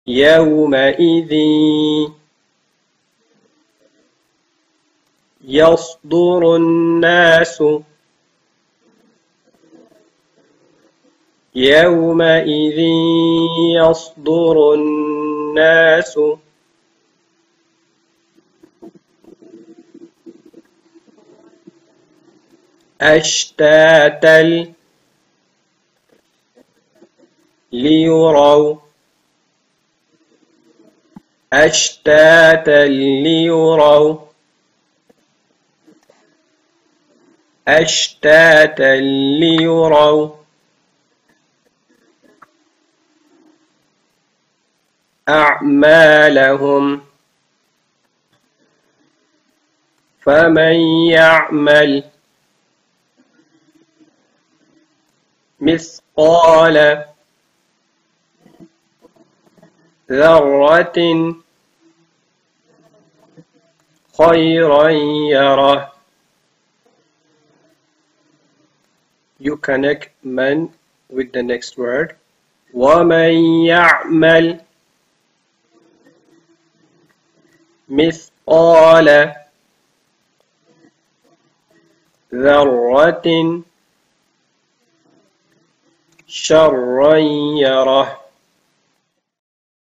يومئذ يصدر الناس يومئذ يصدر الناس أشتاتا ليروا أشتاتا ليروا أشتاتا ليروا أعمالهم فمن يعمل مثقال ذرة خيرا يره. You connect man with the next word. ومن يعمل مثقال ذرة شرا يره.